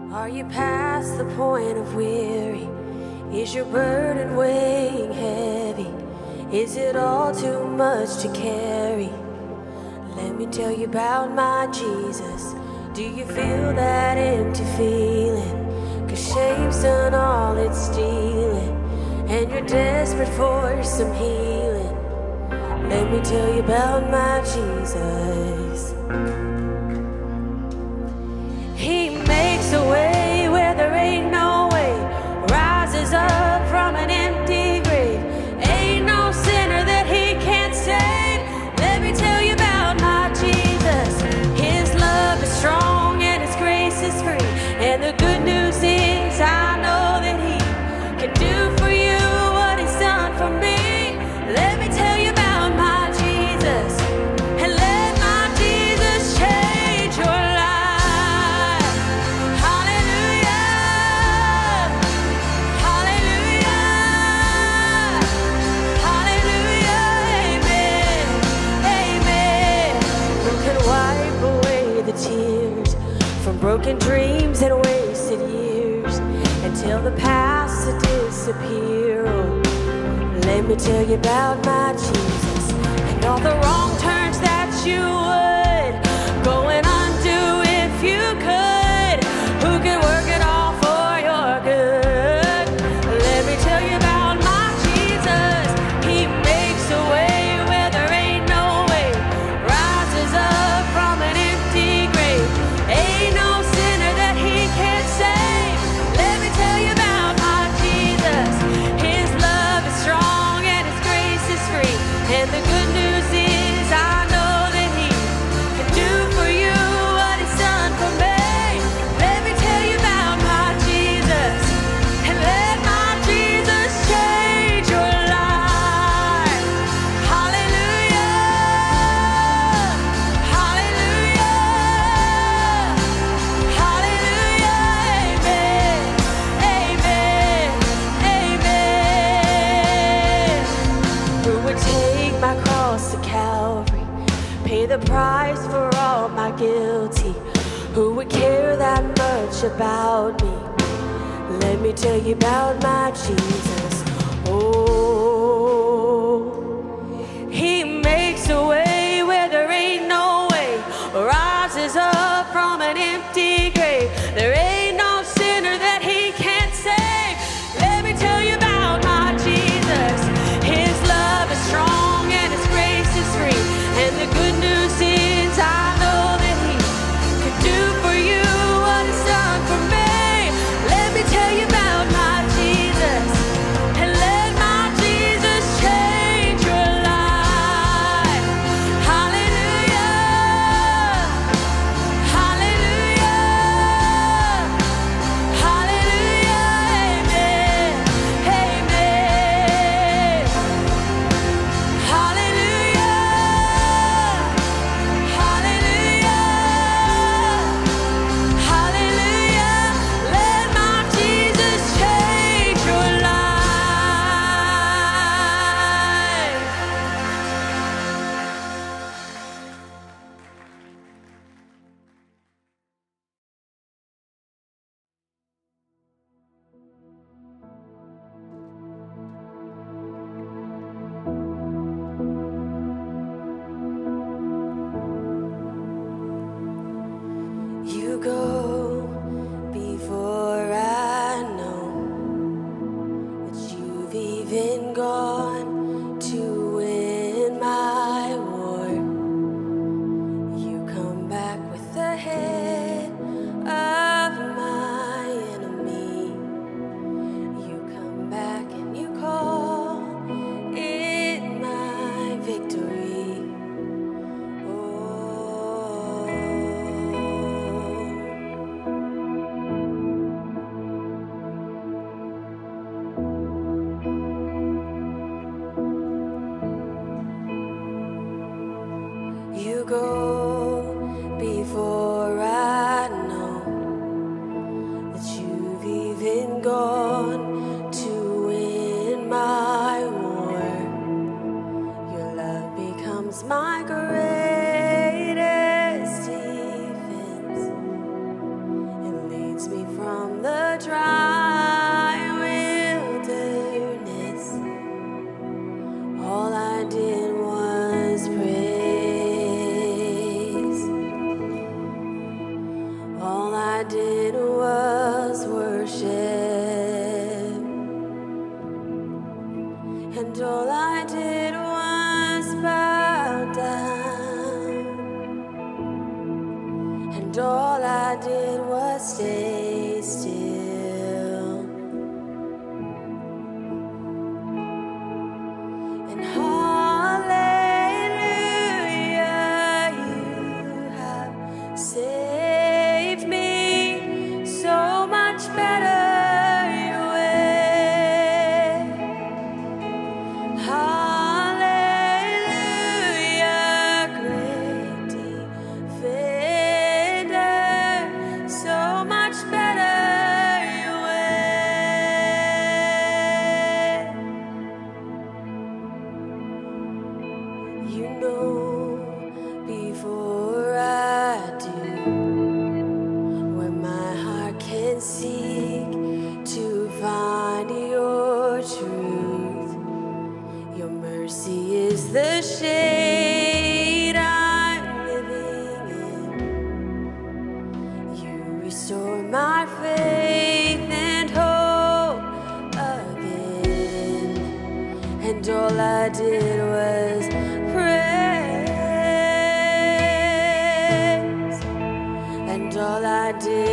Are you past the point of weary? Is your burden weighing heavy? Is it all too much to carry? Let me tell you about my Jesus. Do you feel that empty feeling? 'Cause shame's done all it's stealing, and you're desperate for some healing. Let me tell you about my Jesus. He makes a way where there ain't no way, rises up from an empty grave. Ain't no sinner that he can't save. Let me tell you about my Jesus. His love is strong and his grace is free, and the good news is I know that he can do for you what he's done for me. Let me tell you about my Jesus, and let my Jesus change your life. Hallelujah, hallelujah, hallelujah, amen, amen. Who can wipe away the tears from broken dreams and wasted years, and tell the past to disappear? Oh, let me tell you about my Jesus, and all the wrong turns that you would go and undo if you could. Who could work it all for your good? Let me tell you about my Jesus. He makes a way where there ain't no way, rises up from an empty grave. Ain't no sinner that he can't save. Let me tell you about my Jesus. His love is strong and his grace is free, and the good news is I know that he can do for you what he's done for me. Let me tell you about my Jesus, and let my Jesus change your life. Hallelujah, hallelujah, hallelujah, amen, amen, amen. Who would take my cross to Calvary, pay the price for all my guilty? Who would care that much about me? Let me tell you about my Jesus. Oh, he makes a way where there ain't no way, rises up from an empty grave. There ain't no sinner that he can't save. Let me tell you about my Jesus. His love is strong and his grace is free, and the good news is I know that he can do for you what he's done for me. Let me tell you about my Jesus, and let my Jesus change your life. Hallelujah, hallelujah, hallelujah, amen, amen. Hallelujah, hallelujah, hallelujah. Let my Jesus change your life. You go before I know that you've even gone to win my war. You come back with the head of my enemy. You come back and you call it my victory. Oh, you go before I know that you've even gone to win my war. Your love becomes my greatest defense and leads me from and all I did was stay still. And hallelujah, you have saved me so much better. You know before I do where my heart can seek to find your truth. Your mercy is the shade I'm living in. You restore my faith and hope again. And all I did was praise, and all I did